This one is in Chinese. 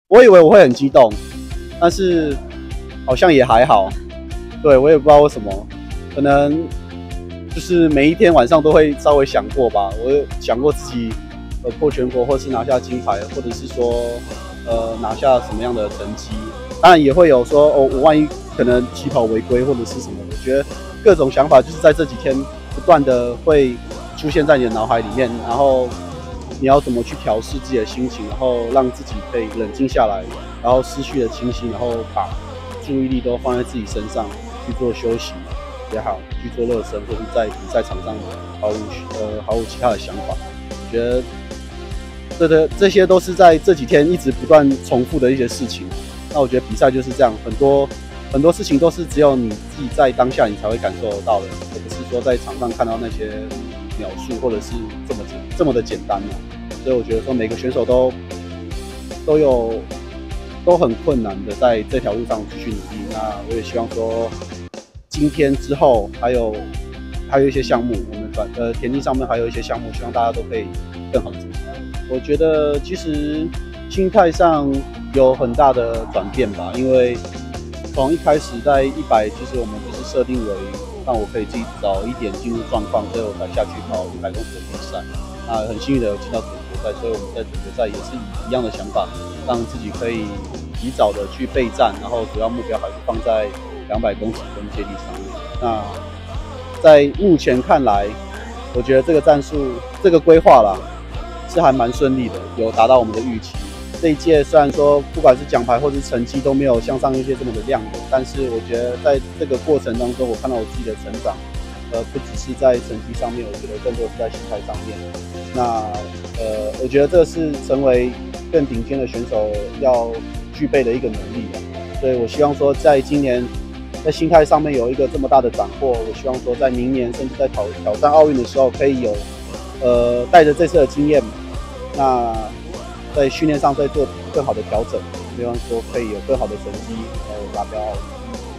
我以为我会很激动，但是好像也还好。对，我也不知道为什么，可能就是每一天晚上都会稍微想过吧。我有想过自己破全国，或是拿下金牌，或者是说拿下什么样的成绩。当然也会有说哦，我万一可能起跑违规或者是什么，我觉得各种想法就是在这几天不断的会出现在你的脑海里面，然后你要怎么去调试自己的心情，然后让自己可以冷静下来，然后失去了清晰，然后把注意力都放在自己身上去做休息也好，去做热身，或者在比赛场上毫无其他的想法。我觉得这些都是在这几天一直不断重复的一些事情。那我觉得比赛就是这样，很多事情都是只有你自己在当下你才会感受得到的，而不是说在场上看到那些描述或者是这么的简单嘛。所以我觉得说每个选手都很困难的在这条路上继续努力。那我也希望说今天之后还有一些项目，我们田径上面还有一些项目，希望大家都可以更好的成绩。我觉得其实心态上有很大的转变吧，因为从一开始在100，其实我们就是设定为让我可以自己早一点进入状况，所以我才下去跑100公尺的比赛。那很幸运的有进到总决赛，所以我们在总决赛也是以一样的想法，让自己可以提早的去备战，然后主要目标还是放在200公尺跟接力上面。那在目前看来，我觉得这个战术、这个规划啦，是还蛮顺利的，有达到我们的预期。这一届虽然说不管是奖牌或是成绩都没有像上一届这么的亮眼，但是我觉得在这个过程当中，我看到我自己的成长，不只是在成绩上面，我觉得更多是在心态上面。那我觉得这是成为更顶尖的选手要具备的一个能力啊。所以我希望说，在今年在心态上面有一个这么大的斩获，我希望说在明年甚至在挑战奥运的时候，可以有带着这次的经验，那在训练上再做更好的调整，希望说可以有更好的成绩，然后达标奥运。